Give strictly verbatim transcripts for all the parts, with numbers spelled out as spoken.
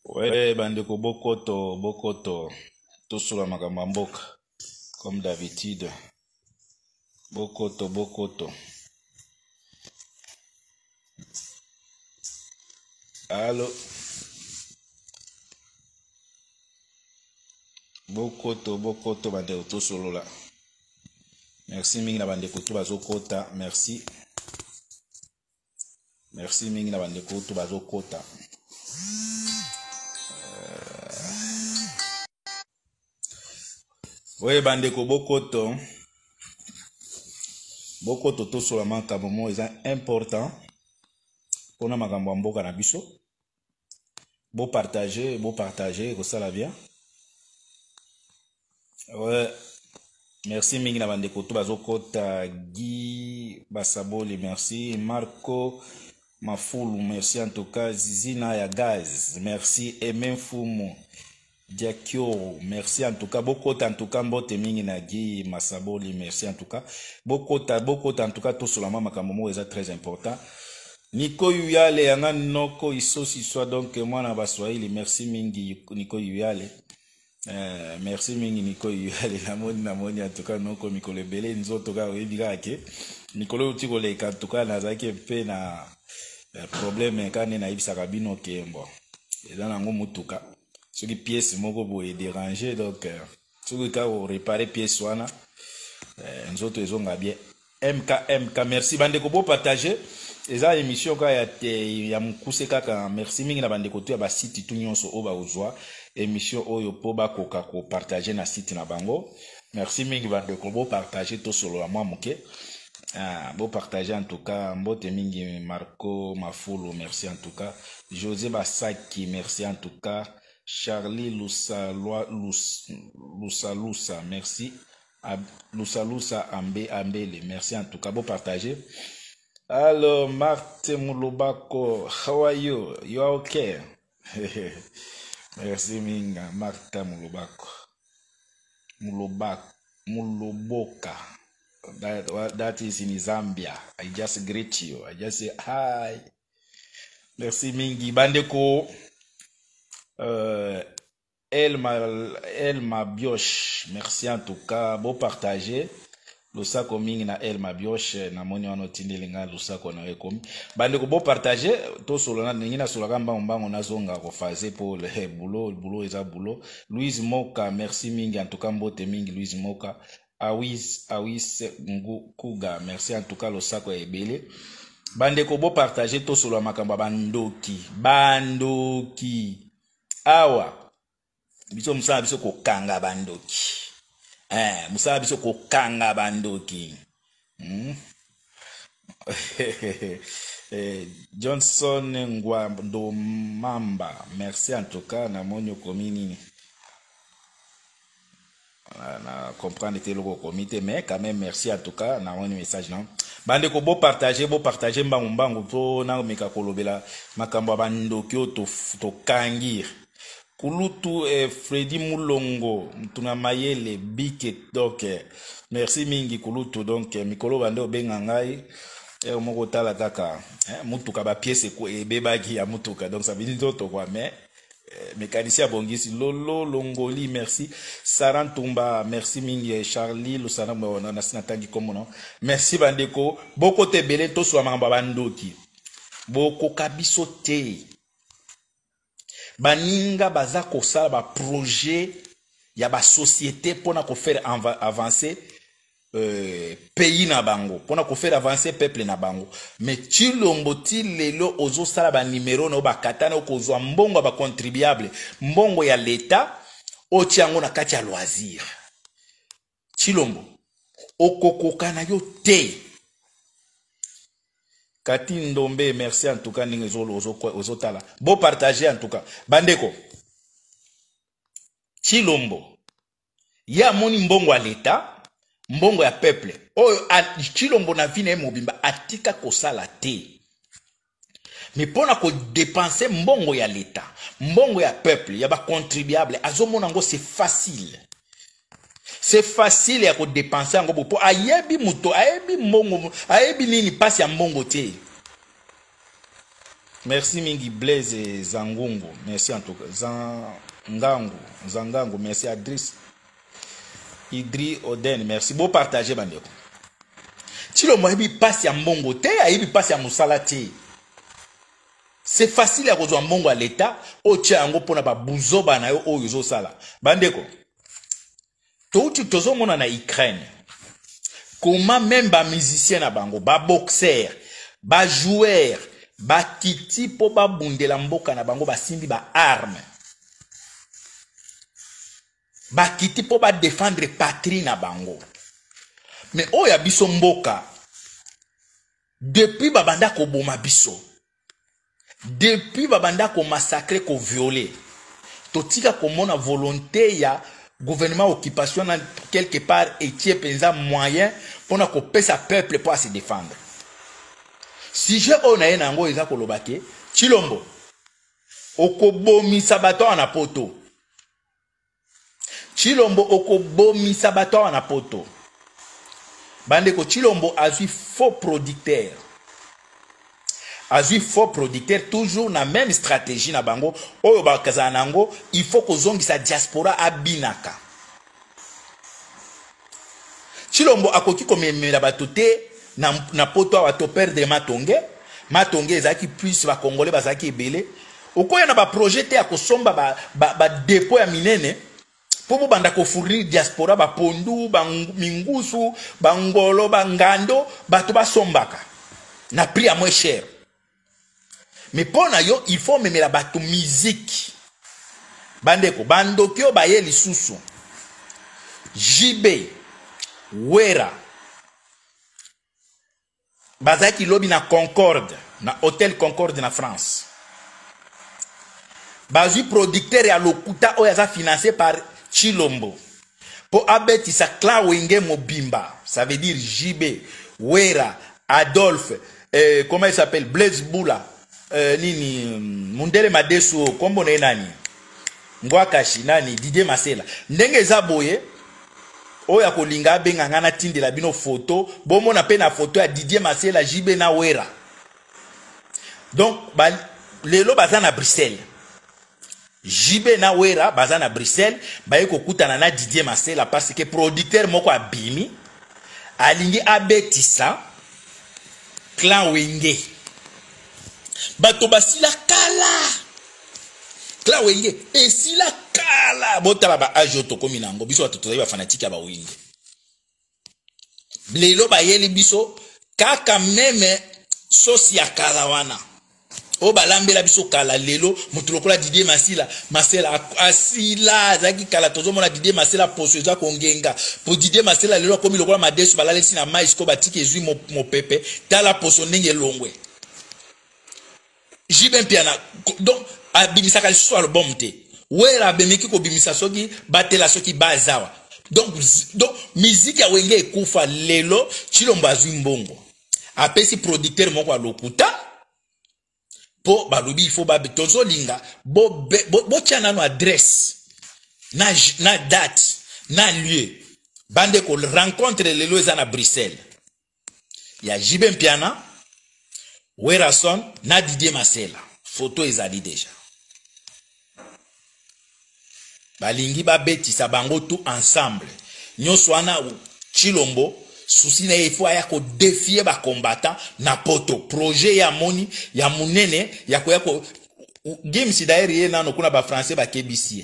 Ouais, bandeko bokoto, bokoto, tosula makambo ya mboka, comme d'habitude. Bokoto, bokoto. Allô? Bokoto, bokoto, bandeko tosolola. Merci mingi na bandeko to bazokota, merci. Merci mingi na bandeko to bazokota. Oui, bandeko bokoto. Bokoto tosolola makambo mo eza important. Pona makambo ya mboka na biso. Bo partager, bo partager, kosala bien. Ouais. Merci mingi na bandeko to bazokota. Guy Basaboli, merci. Marco Mafulu, merci en tout cas. Zizina ya Gaz, merci. Emen Fumu Diakio, merci en tout cas. Bokota en tout cas. Mbote mingi na Guy Masaboli, merci en tout cas. Bokota, bokota en tout cas. Tout solama makambo mo eza très important. Niko Yuyale yanga noko isosi soit donc moi na baswahili, merci mingi Niko Yuyale. Euh, merci mingi Niko Yuyale na moni na moni en tout cas noko mikolo bele nzoto ka oyebika ke mikolo utiko le ka en tout cas na zaki pe na uh, problème ka ne na ibisaka bino ke mbo eza nango mutuka soki pièce moko boye déranger donc uh, soki ka o réparer pièce wana uh, nzoto ezonga bien. M K M K, merci bandeko bo partager eza émission ka ya ya mukuse kaka. Merci mingi na bandeko to ya ba site tu nyonso o ba uzwa émission oyo po ba koka ko partager na site na bango. Merci mingi bandeko bo partager to solo la moi muke. Ah, bo partager en tout cas. Mbote mingi Marco Mafulu, merci en tout cas. José Basaki, merci en tout cas. Charlie Lusa Lusa Lusa Lusa, merci. Lusa Lusa Ambe Ambele, merci en tout cas. Bo partager. Alors, Marthe Moulobako, how are you? You are okay? Merci minga, Martha Moulobako. Mulobak, Muloboka. That, that is in Zambia. I just greet you. I just say hi. Merci mingi. Bandeko. Euh, Elma, Elma Bioche. Merci en tout cas. Beau partager. Lusako mingi na Elma Bioche na moni wana tindelinga lusako na ekomi bandeko bo partager to solona ningina solaka mbango mbango nazonga ko fazer pour le hey, boulot boulot eza boulot. Louise Moka, merci mingi en tout cas. Mbote mingi Louise Moka. Awis Awis Ngu Kuga, merci en tout cas. Lusako ebele bandeko bo partager to solona makamba bandoki bandoki awa biso musala biso ko kanga bandoki. Eh, musala biso ko kanga bandoki. Hmm? eh, Johnson Ngwando Mamba, merci en tout cas. Na monyo komini na, na comprendre te loko comité, mais quand même merci en tout cas. Na monyo message non. Bande ko bo partager, bo partager mbangu mbangu to na meka kolobela makambo bandoki to to kangir. Kulutu et Freddy Moulongo, tuna mayele bike donc merci mingi Kulutu donc mikolo bande obengangai e moko tala kaka hein mutuka ba pièce ko e bebagi ya mutuka donc ça veut dire d'autres quoi mais mécanicien bongisi lolo longoli merci. Sarantumba, merci mingi. Charlie Lusana mwana na sina tangi comme non merci bandeko boko te belé to so mamba bandoki boko kabiso te baninga baza kosala ba projet ya ba société pona ko faire avancer euh, pays na bango pona ko faire avancer peuple na bango mais Tshilombo ti lelo ozo sala ba numéro na ba katana okozwa mbongo ba contribuable mbongo ya l'état o tiango na kati ya loisir. Tshilombo okokoka na yo te. Kati Ndombe, merci en tout cas. Ozotala. Beau partager en tout cas. Bandeko. Tshilombo. Ya moni mbongo à l'état. Mbongo ya peuple. Oh, Tshilombo na vine mobimba. Atika kosala te. Mais pona ko dépenser mbongo ya l'état. Mbongo ya peuple. Ya ba contribuable. Azomo nango c'est facile. C'est facile ya ko dépenser ngo po ayebi muto ayebi mbongo ayebi nini passe ya mbongo te. Merci mingi Blaise Zangungu. Merci en tout cas. Zangangu. Zangangu. Merci Adris. Idri Oden. Merci. Beau partager, bandeko. Chilombo yebi passe ya mbongo te, yebi passe ya musala te. C'est facile à rejoindre mbongo à l'état, o tia yango pona ba buzoba na yo o yozo sala. Bandeko. Touti tozo mona na Ukraine. Comment même ba musicien na bango, ba boxeur, ba joueur, ba kiti po ba bundela mboka na bango ba simbi ba arme. Ba kiti po ba défendre patrie na bango. Mais oya biso mboka depuis babanda ko boma biso. Depuis babanda ko massacrer ko violer. Totika ko mona volonté ya gouvernement occupation na quelque part et tie penza moyen pour na ko pesa peuple pour se défendre. Si je on a nango eza ko lobake Chilombo okobomi sabato na poto. Chilombo okobomi sabato na poto. Bandeko Chilombo azui faux producteur. Azui faux producteur toujours na même stratégie na bango. Oyo bakazanango, il faut que zongi sa diaspora abinaka. Chilombo akoki komemela batote na na poto wa to perdre matonge. Matonge ezaki plus ba congolais bazaki ebele. Okoya na ba projet te akosomba ba ba, ba dépôt ya minene. Pour banda ko fournir diaspora ba pondu ba mingusu ba ngolo ba ngando bato ba sombaka na prix à moins cher. Mais pour na yo il faut même la bato musique bandeko bandokyo ba ye lisusu J B Wera bazaki lobi na Concorde na Hôtel Concorde na France bazu producteur ya lokuta oyaza financé par Chilombo. Pour abeti sa clan wenge mobimba. Ça veut dire J B, Wera, Adolphe, euh, comment il s'appelle? Blaise Boula, euh, Nini, Mundele Madeso, Kombo Nani, Ngwakashi, Nani, Didier Masela. Ndenge zaboye, oya kolinga benga ngana tindi la bino photo, bomo na pe na photo ya Didier Masela, J B na Wera. Donc, ba, lelo baza na Bruxelles. J B na Wera baza na Bruxelles baye kokutana na Didier Masela parce que producteur moko abimi alingi abetisa clan wenge bato basila kala clan wenge esila kala botala ba ajoto komi nango biso bato tozayi ba fanatique ya ba wenge lelo bayeli biso kaka meme sosi ya kala wana o balambela biso kala lelo mutu lokola Didier Masila Masela asila zaki kala tozo mona Didier Masela poso za kongenga po Didier Masela lelo komi lokola madesu balalesi na mais ko batiki ezui mo, mo pepe tala poso ndenge longwe Jibem piana donc abimisa ka so album te wera bemeki ko bimisa soki batela soki bazawa donc donc musique ya wenge ekufa lelo Chilombo azui mbongo apesi producteur moko alokuta po balubi il faut ba tozo linga bo bo, bo tiana no adresse na na date na lieu bande ko rencontre lelo eza na Bruxelles ya Jibem piana Werason na Didier Masela photo ezali déjà balingi ba betisa bango tout ensemble nyonso wana Chilombo souci na il faut aya ko défier ba combattant na poto projet ya moni ya munene ya ko ya ko games d'ailleurs na no kuna ba français ba K B C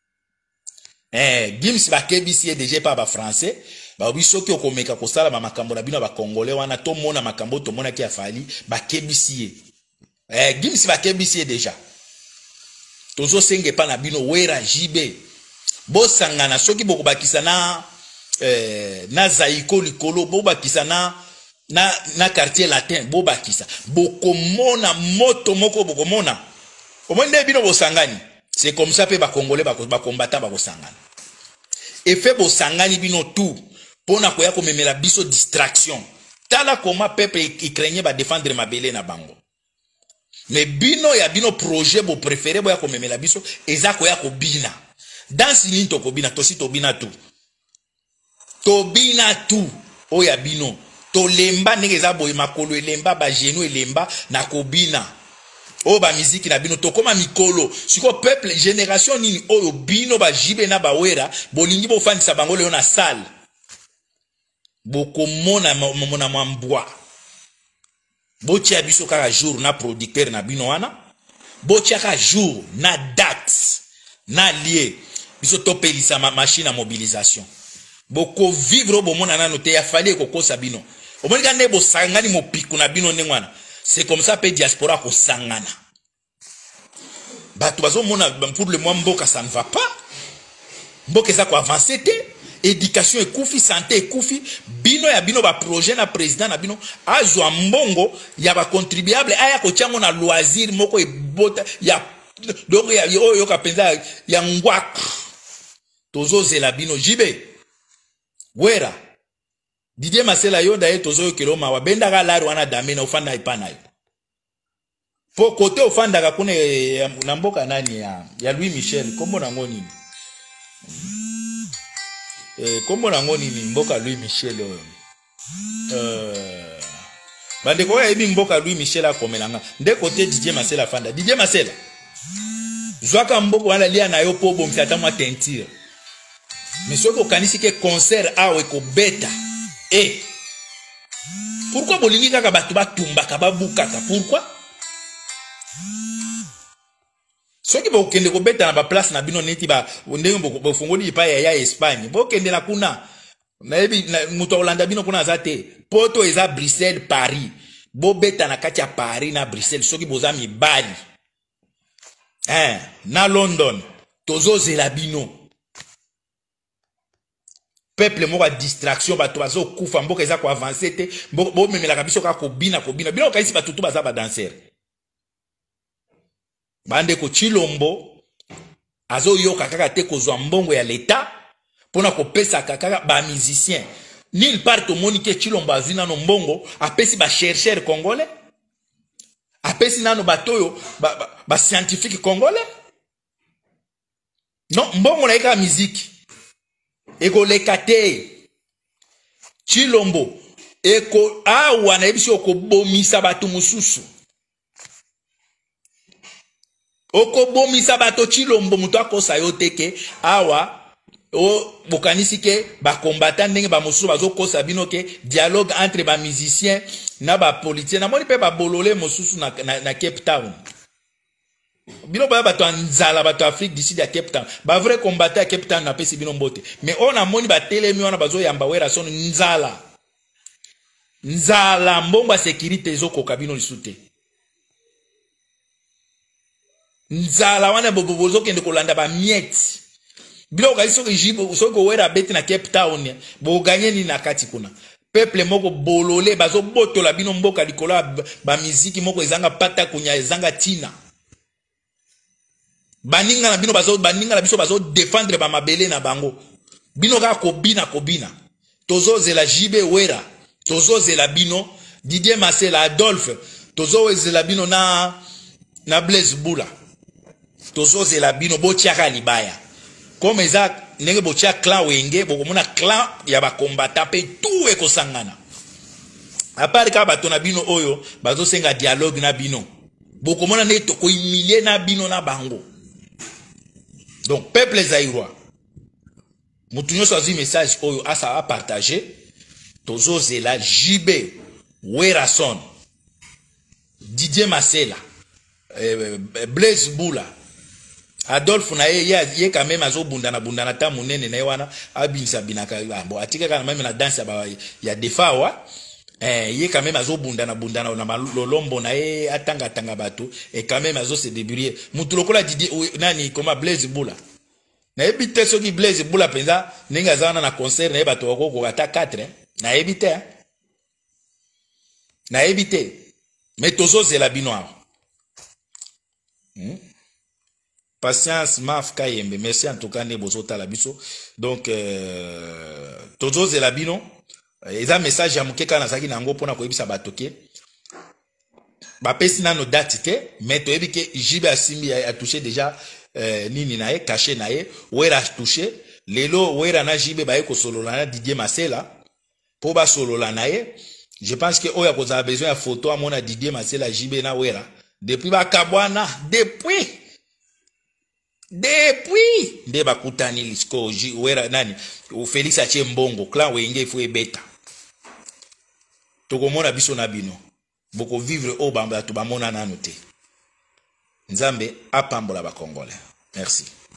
eh games ba K B C déjà pas ba français ba biso ki okomeka ko sala ba makambo na bino ba congolais wana to mona makambo to mona ki afali ba K B C eh games ba K B C déjà tozo senge pa na bino Wera J B bo sangana soki boko bakisa na Eh, na zaiko likolo boba kisa na na na quartier latin boba kisa bokomona moto moko bokomona omende bino bosangani c'est comme ça pe ba congolais ba ba combattant ba bosangana et fait bosangani bino tout pona ko ya ko memela biso distraction tala comment peuple i craignait ba défendre mabele na bango mais bino ya bino projet bo préféré bo ya ko memela biso eza ko ya ko bina dans sini to ko bina to si to bina tout Tobina tu oya bino to lemba ndenge za boy makolo elemba ba genou elemba na kobina o ba musique na bino to koma mikolo siko peuple génération nini oyo bino ba jibe na ba wera bolingi bo fandisa bango leo na salle boko mona mona mambwa botia biso kaka jour na producteur na bino wana botia kaka jour na date na lié biso topelisa ma machine à mobilisation boko vivre bo mona nano te ya fallait ko kosa bino omoni ka nebo sangani mo piku na bino ndengwana. C'est comme ça que la diaspora ko sangana. Bah, pour le moment, Mboka, ça ne va pas. Mboka, ça quoi avancer, éducation et koufi, santé et koufi, bino ya bino ba projet na président na bino, azo mbongo, ya ba contribuable, aya ko tiango na loisir, moko e bota, ya, donc ya yo yo ka penza, ya ngwak. Tozo zela bino, jibe. Wera. Didier Masela yo daye tozo yo kilo mawa benda ga lari wana dame na ufanda ipana yo. Po kote ufanda ga kune na mboka nani ya ya Louis Michel kombo na ngoni. Eh kombo na ngoni ni mboka Louis Michel yo. Euh bande ko ya mboka Louis Michel a komelanga. Nde kote Didier Masela fanda. Didier Masela. Zwaka mboko wana lia na yo po bomfi ata mwa tentire. Mais ce ko kanisi ke concert a we ko beta. Eh, pourquoi bolingi kaka batu batumba kaba bukaka? Pourquoi? Soki bo kende ko beta na ba place na bino neti ba ndenge bo fongoli pa ya ya Espagne. Bo kende na kuna. Na ebi muto Holanda bino kuna zate. Poto eza Bruxelles Paris. Bo beta na kati ya Paris na Bruxelles soki boza mi bali. Eh, na London tozo zela bino. Peuple moko distraction bato bazo kufa mboka eza ko avancer te bo memela kabiso ka ko bina ko bina bino kaisi bato tu baza ba danser bande ko Chilombo azo yoka kaka te ko zwa mbongo ya leta pona ko pesa kaka ba musicien nil part to monique Chilombo azina no mbongo apesi ba chercheur congolais apesi nano batoyo ba, ba, ba scientifique congolais non mbongo na eka musique eko lekate Chilombo eko awa na ebisi oko bomisa bato mususu oko bomisa bato Chilombo muto akosa yo teke awa o bokanisi ke ba combattant ndenge ba mususu bazokosa bino ke dialogue entre ba musiciens na ba politiciens na moni pe ba bolole mususu na, na, na Cape Town. Bino ba bato nzala bato Afrique d'ici de Cape Town ba vrai combattant à Cape Town na pesi bino mbote mais on a moni ba telemi wana bazo yamba wera son nzala nzala mbomba sécurité zoko kabino lisute nzala wana bobo bozo kende kolanda ba miette bino ka iso jibo so ko wera beti na Cape Town bo gagner ni na kati kuna peuple moko bolole bazo botola bino mboka likola ba musique moko ezanga pata kunya ezanga tina baninga na bino bazo baninga na biso bazo défendre ba mabele na bango bino ka kobina kobina tozo zela jibe wera tozo zela bino Didier Masela Adolphe tozo zela bino na na Blaise Bula tozo zela bino botiaka libaya comme eza ndenge botia clan wenge bokomona clan ya ba combattant pe tout ekosangana a part ka bato na bino oyo bazo senga dialogue na bino bokomona ne to ko humilier na bino na bango. Donc, peuple zaïrois, nous avons choisi un message à partager. Tozo Zela, Jibé, Werason, Didier Masela, euh, Blaise Bula, Adolphe Naye, il y a quand même azo bundana bundana ta munene na wana abinsa binaka bon atika kana même na danse il y a des fois eh il y a quand même azo bundana bundana na lolombo na ye atanga tanga bato et quand même azo se débrouiller mutu lokola Didier nani comme Blaise Bula na ebite soki Blaise Bula penza ninga zana na concert na bato ko ata quatre na ebite na ebite mais tozo c'est la binoire. Hmm? Patience, Maf Kayembe. Merci en tout cas, Nebozo Talabiso. Donc, euh, Tozo Zelabino, il y a un message à Mouké Kanasaki Nango pour nous dire que ba pesi na no date te, mais to ebike Jibe Asimbi a touché déjà euh, nini nae, caché nae, Wera a touché, lelo Wera na Jibe ba eko solo na Didier Masela, pour ba solo la nae, je pense que Oya ko a besoin de photo à mon Didier Masela Jibe na Wera. depuis bakabwana depuis depuis nde bakutani lisiko wera nani o Félix atie mbongo clan wenge fo ebeta tokomona biso na bino boko vivre au bamba to bamona nanu te nzambe apambola ba congolais merci.